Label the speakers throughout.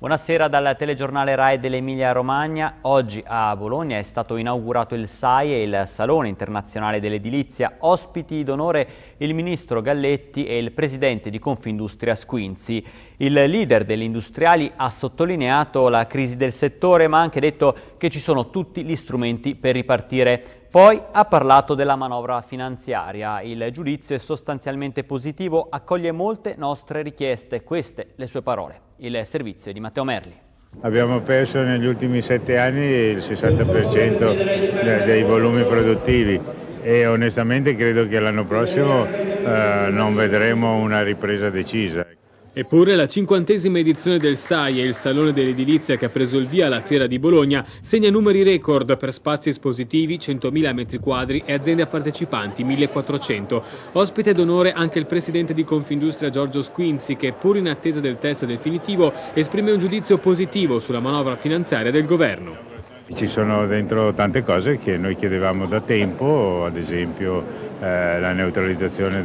Speaker 1: Buonasera dal telegiornale RAI dell'Emilia Romagna. Oggi a Bologna è stato inaugurato il SAIE, il Salone Internazionale dell'Edilizia. Ospiti d'onore il ministro Galletti e il presidente di Confindustria Squinzi. Il leader degli industriali ha sottolineato la crisi del settore, ma ha anche detto che ci sono tutti gli strumenti per ripartire. Poi ha parlato della manovra finanziaria. Il giudizio è sostanzialmente positivo, accoglie molte nostre richieste. Queste le sue parole. Il servizio è di Matteo Merli.
Speaker 2: Abbiamo perso negli ultimi 7 anni il 60% dei volumi produttivi e onestamente credo che l'anno prossimo non vedremo una ripresa decisa.
Speaker 3: Eppure la 50ª edizione del SAIE, il Salone dell'Edilizia che ha preso il via alla Fiera di Bologna, segna numeri record per spazi espositivi, 100.000 metri quadri e aziende partecipanti, 1.400. Ospite d'onore anche il presidente di Confindustria Giorgio Squinzi che, pur in attesa del testo definitivo, esprime un giudizio positivo sulla manovra finanziaria del governo.
Speaker 2: Ci sono dentro tante cose che noi chiedevamo da tempo, ad esempio la neutralizzazione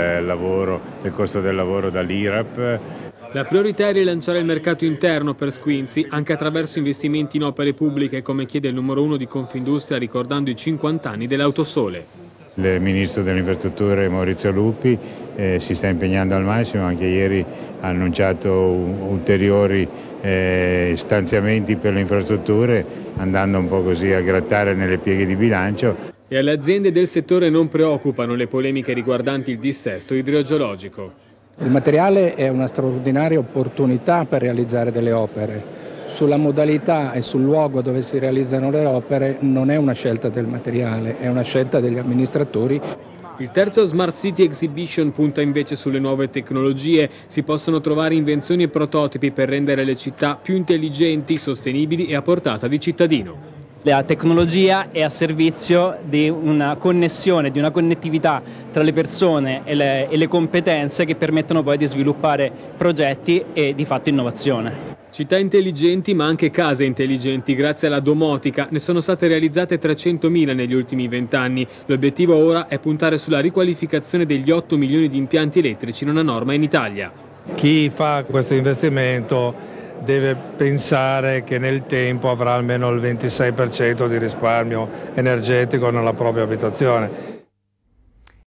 Speaker 2: del costo del lavoro dall'IRAP.
Speaker 3: La priorità è rilanciare il mercato interno per Squinzi anche attraverso investimenti in opere pubbliche, come chiede il numero 1 di Confindustria ricordando i 50 anni dell'Autosole.
Speaker 2: Il ministro delle infrastrutture Maurizio Lupi si sta impegnando al massimo, anche ieri ha annunciato ulteriori stanziamenti per le infrastrutture, andando un po' così a grattare nelle pieghe di bilancio.
Speaker 3: E alle aziende del settore non preoccupano le polemiche riguardanti il dissesto idrogeologico.
Speaker 4: Il materiale è una straordinaria opportunità per realizzare delle opere. Sulla modalità e sul luogo dove si realizzano le opere non è una scelta del materiale, è una scelta degli amministratori.
Speaker 3: Il terzo Smart City Exhibition punta invece sulle nuove tecnologie. Si possono trovare invenzioni e prototipi per rendere le città più intelligenti, sostenibili e a portata di cittadino.
Speaker 5: La tecnologia è a servizio di una connessione, di una connettività tra le persone e le competenze che permettono poi di sviluppare progetti e di fatto innovazione.
Speaker 3: Città intelligenti ma anche case intelligenti. Grazie alla domotica ne sono state realizzate 300.000 negli ultimi 20 anni. L'obiettivo ora è puntare sulla riqualificazione degli 8 milioni di impianti elettrici non a norma in Italia.
Speaker 6: Chi fa questo investimento deve pensare che nel tempo avrà almeno il 26% di risparmio energetico nella propria abitazione.